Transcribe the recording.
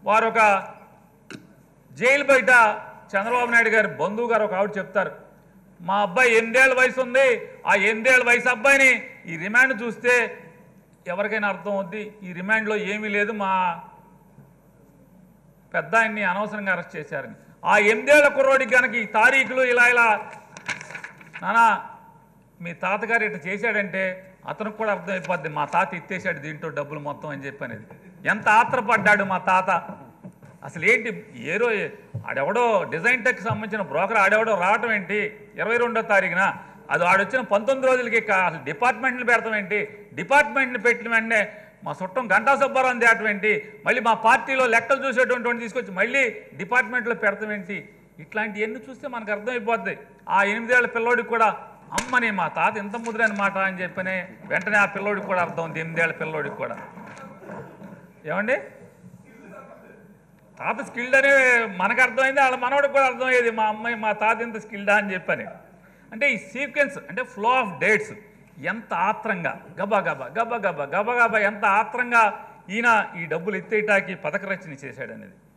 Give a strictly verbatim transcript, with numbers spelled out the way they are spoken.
వారు ఒక జైలు బయట చంద్రబాబు నాయుడు గారి బంధువు గారు ఒక ఆవిడ చెప్తారు, మా అబ్బాయి ఎనిమిదేళ్ల వయసు ఉంది, ఆ ఎనిమిదేళ్ల వయసు అబ్బాయిని ఈ రిమాండ్ చూస్తే ఎవరికైనా అర్థం అవుద్ది, ఈ రిమాండ్లో ఏమీ లేదు, మా పెద్ద ఆయన్ని అనవసరంగా అరెస్ట్ చేశారని. ఆ ఎనిమిదేళ్ల కుర్రోడికి కనుక ఈ తారీఖులు ఇలా ఇలా నానా మీ తాతగారు ఇట్లా చేశాడంటే అతనికి కూడా అర్థమైపోద్ది, మా తాత ఎత్తేసాడు దీంట్లో డబ్బులు మొత్తం అని చెప్పి అనేది. ఎంత ఆత్రపడ్డాడు మా తాత. అసలు ఏంటి ఏరో ఆడెవడో డిజైన్ టెక్ సంబంధించిన బ్రోకర్ ఆడెవడో రావటం ఏంటి ఇరవై రెండో తారీఖున, అది ఆడొచ్చిన పంతొమ్మిది రోజులకి అసలు డిపార్ట్మెంట్లు పెడతాం ఏంటి, డిపార్ట్మెంట్ని పెట్టిన వెంటనే మా చుట్టం గంటా సుబ్బారావు తేటం ఏంటి, మళ్ళీ మా పార్టీలో లెక్కలు చూసేటువంటి తీసుకొచ్చి మళ్ళీ డిపార్ట్మెంట్లో పెడతాం ఏంటి, ఇట్లాంటివన్నీ చూస్తే మనకు అర్థమైపోద్ది. ఆ ఎనిమిదేళ్ల పిల్లోడికి కూడా అమ్మని మా తాత ఇంత ముద్రైన మాట అని చెప్పని వెంటనే ఆ పిల్లోడికి కూడా అర్థం ఉంది, ఎనిమిదేళ్ల పిల్లోడికి కూడా. ఏమండి తాత స్కిల్డ్ అనే మనకు అర్థమైంది, వాళ్ళ మనవాడికి కూడా అర్థమయ్యేది, మా అమ్మాయి మా తాత ఇంత స్కిల్డా అని చెప్పని. అంటే ఈ సీక్వెన్స్ అంటే ఫ్లో ఆఫ్ డేట్స్ ఎంత ఆత్రంగా గబా గబా గబా గబా గబా గబా ఎంత ఆత్రంగా ఈయన ఈ డబ్బులు ఎత్తేయటానికి పథక రచన చేశాడనేది.